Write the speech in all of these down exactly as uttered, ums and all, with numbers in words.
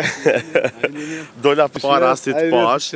dola para si të pash,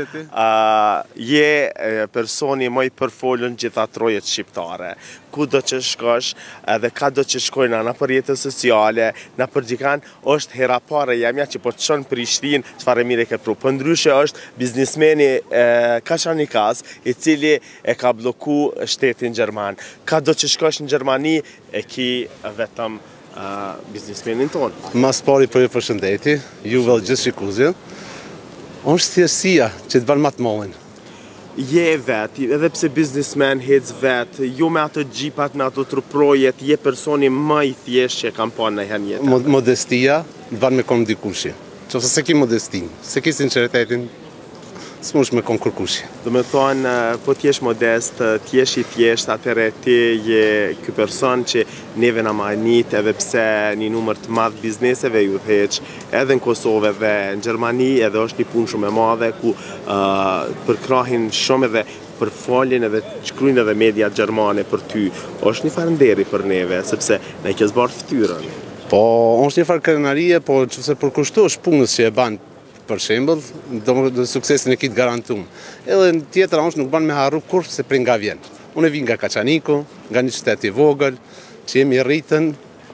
je personi më i përfolur në gjitha trojet shqiptare. Ku do që shkosh, edhe ka do që shkojnë në për jetën sociale, në për gjikan, është hera pare jamja që po të shonë Prishtinë, çfarë mire ke pru. Për ndryshe është biznismeni Kashanikas, i cili e ka bloku shtetin Gjerman. Ka do që shkosh në Gjermani, e ki vetëm Uh, biznismenin tonë. Mas pari për ju përshëndeti, ju vel gjithë shikuzje, është thjesësia që të banë matë mollin. Je vetë, edhe pse biznismen hec vetë, jo me ato gjipat, me ato truprojet, je personi më i thjesht që kam pa në herë jetën. Modestia të banë me konë dikushi. Qofse se ki modestin, se ki sinceritetin, s'mush me konë kërkushi. Do me thonë, po t'jesh modest, t'jesh i thjesht, atëre ti je ky person që neve na majnit, edhe pse një numër të madh bizneseve ju theq, edhe në Kosovë dhe në Gjermani, edhe është një punë shumë e madhe, ku uh, përkrahin shumë edhe për foljen edhe shkruajnë edhe media gjermane për ty. Është një farënderi për neve, sepse ne ke zbarë fytyrën. Po, është një farë krenarie, po që për kushtosh punës që e banë, për shembull, do suksesin e kitë garantum. Edhe në tjetëra është nuk banë me harru kur se prej nga vjen. Unë e vinë nga Kaçaniku, nga një qytet i vogël, që jemi rritën,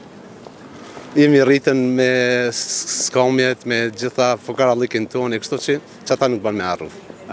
jemi rritën me skamjet, me gjitha fokarallikin tonë, kështu që që ata nuk banë me harru.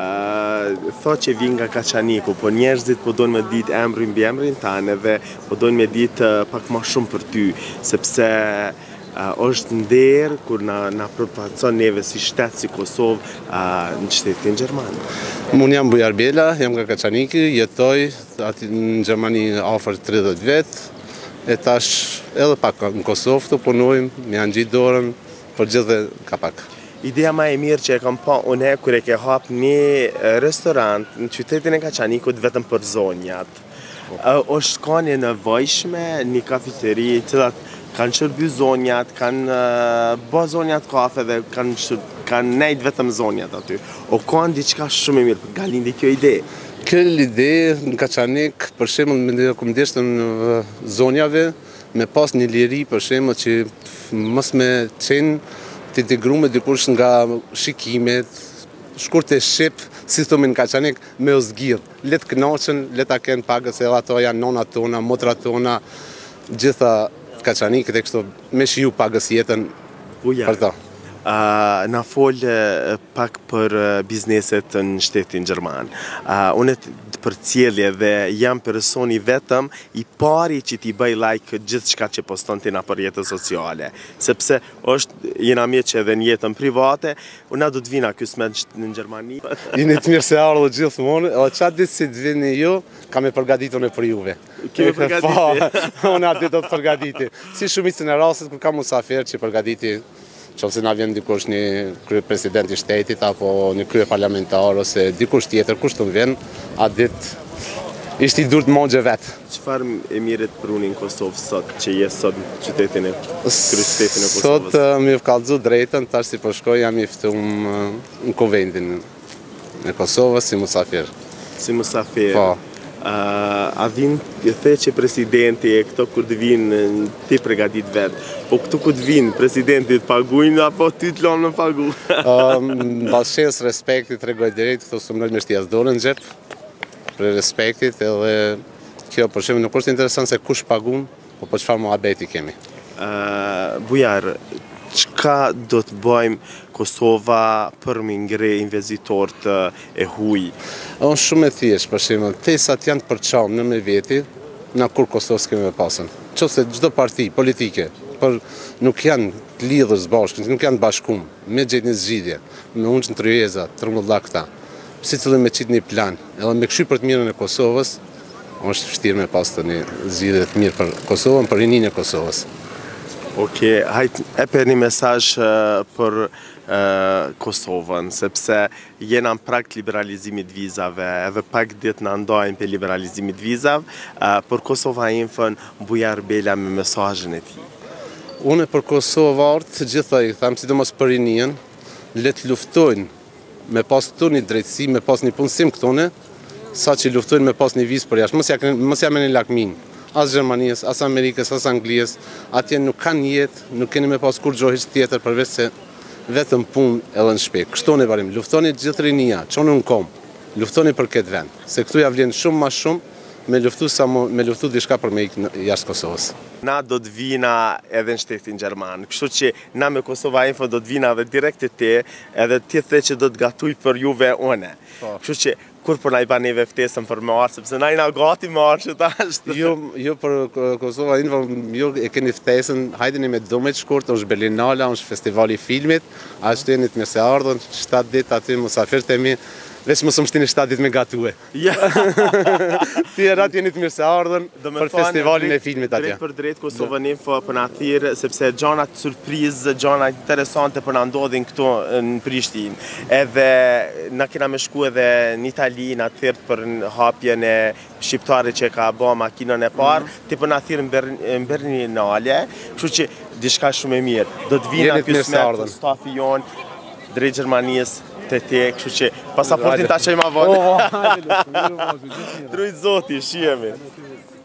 Uh, Tho që vinë nga Kaçaniku, po njerëzit po dojnë me ditë emrin mbi emrin tanë dhe po dojnë me ditë uh, pak ma shumë për ty, sepse Uh, është nder kur na, na përpacon neve si shtetë, si Kosovë, uh, në shtetin Gjerman. Unë jam Bujar Bela, jam nga Kaçaniki, jetoj ati në Gjermani afër tridhjetë vetë, e tash edhe pak në Kosovë të punojmë, me janë gjitë dorën, për gjithë dhe ka pak. Ideja ma e mirë që e kam pa une kër e ke hap një restorant në qytetin e Kaçanikut vetëm për zonjat. Uh, është ka një nevojshme, një kafeteri, cilat kanë shërby zonjat, kanë uh, bo zonjat kafe dhe kanë, kanë nejt vetëm zonjat aty. O kanë diçka shumë e mirë, për nga lindi kjo ide? Kjo ide në Kaçanik, për shembull me kumdeshtë në zonjave, me pas një liri, për shembull që mos me qenë të integruar dikush nga shikimet, shkurt e shqip, si thonë në Kaçanik, me u zgjidh. Le të kënaqen, le ta kenë pagës, edhe ato janë nonat tona, motrat tona, gjitha Kaçanikët e kështu me shiju pagës jetën për ta. Uh, na fol uh, pak për uh, bizneset në shtetin Gjerman. Uh, unë për cilje dhe jam personi vetëm i pari që ti bëj like gjithë shka që poston ti na për jetën sociale. Sepse është jena mje që edhe në jetën private, unë do të vina kësme në Gjermani. Jeni të mirë se ardhë gjithë mënë, edhe qatë ditë si të vini ju, kam e përgaditur në për juve. Kemi përgaditi? Unë atë do të përgaditi. Si shumicën e rastet kër kam musafir që përgaditi, qofse na vjen dikush një krye president i shtetit, apo një krye parlamentar, ose dikush tjetër, kush të më vjen, atë ditë ishte i dur të mogje vetë. Qëfar e miret për unë në Kosovë sot, që je sot në qytetin e kryeqytetin e Kosovës? Sot mi e kallëzu drejtën, tash si po shkoj jam i ftum në kuvendin e Kosovës si musafir. Si musafir? Po. Uh, a vinë, the që presidenti e këto kur të vinë ti pregadit vetë, po këtu kur të vinë presidenti të paguin, apo ty të lonë në pagu? um, Bashes respektit tregoj direkt, këto së më nëllë me shtjas dorën në gjep, për respektit, edhe kjo për shemë nuk është interesant se kush pagun, po për çfarë muhabeti kemi. Uh, Bujar, çka do të bëjmë Kosova për më ngre investitorët e huj? Është shumë e thjeshtë, për shembull, tesat janë të përçarë në me veti, na kur Kosovë s'kemi me pasën. Qofse çdo parti politike, por nuk janë të lidhur së bashku, nuk janë bashkum, me gjetë një zgjidhje, me unç në tryeza, trembëlla këta. Secili me qitë një plan, edhe me këshy për të mirën e Kosovës, është vështirë me pas të një zgjidhje të mirë për Kosovën, për rininë e Kosovës. Oke, hajt e për një mesazh uh, për uh, Kosovën, sepse jena në prag të liberalizimit vizave, edhe pak ditë në ndojnë për liberalizimit vizave, uh, për Kosova Infën, Bujar Bela me mesazhin e tij. Unë për Kosovë artë, gjitha i thamë, sidomos për rinien, le të luftojnë me pas këtu një drejtësi, me pas një punësim këtone, sa që luftojnë me pas një vizë për jashtë. Mos jam e një lakmin. As Gjermanisë, as Amerikës, as Anglijës, atje nuk kanë jetë, nuk keni me pas kur gjohish tjetër përveç se vetëm punë edhe në shtëpi. Kështu ne bërim, luftoni gjithë rinia, çoni në kom, luftoni për këtë vend, se këtu ja vlen shumë më shumë me luftu sa mo, me luftu diçka për me ikë jashtë Kosovës. Na do të vina edhe në shtetin Gjerman, kështu që na me Kosova Info do të vina edhe direkt të te, edhe ti the që do të gatuj për juve une. Kështu që kur për na i ba neve ftesën për me arë, sepse na i na gati me arë që ta është. Jo, jo për Kosova Info, jo e keni ftesën, hajdeni me domet shkurt, është Berlinala, është festivali i filmit, ashtu jeni të mirë se ardhën, shtatë ditë aty musafirët e mi, veç mos më shtini shtatë ditë me gatue. Ja. Ti e ratë jeni të mirë se ardhën për festivalin e filmit atje. Drejt për drejt Kosova Info për na thirë, sepse gjanat surprizë, gjanat interesante për na ndodhin këtu në Prishtinë. Edhe na kena me shku edhe në Itali, na thirët për hapjen e shqiptare që ka ba makinën e parë, ti për na thirë në Berlinale, kështu që diçka shumë e mirë. Do të vina pjesëmerr të stafi jonë drejt Gjermanisë të te, kështu që pasaportin ta qaj ma vonë. Trujt zoti, shihemi.